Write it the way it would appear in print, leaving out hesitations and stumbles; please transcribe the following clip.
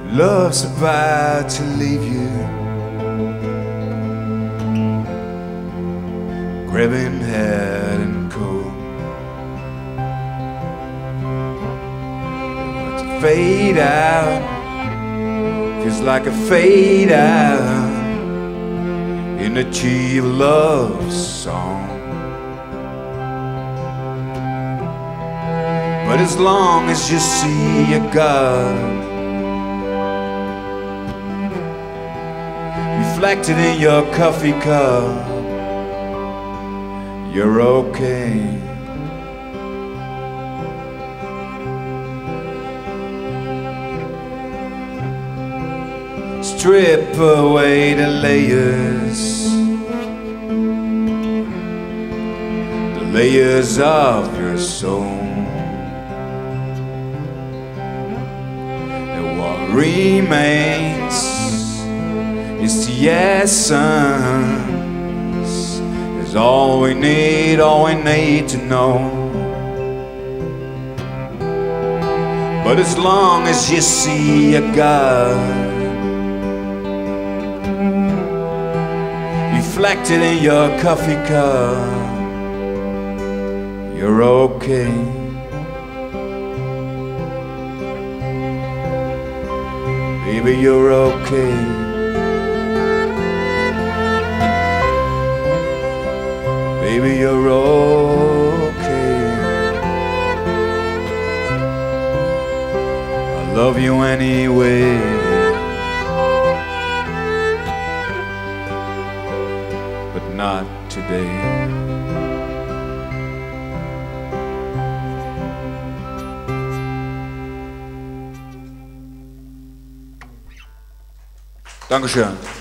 Love's about to leave you, grabbing head and coat. But to fade out feels like a fade out in a cheap love song. But as long as you see a God reflected in your coffee cup, you're okay. Strip away the layers of your soul, and what remains is the essence. Is all we need to know. But as long as you see a God reflected in your coffee cup, you're okay. Baby, you're okay. Baby, you're okay. I love you anyway. But not today. Dankeschön.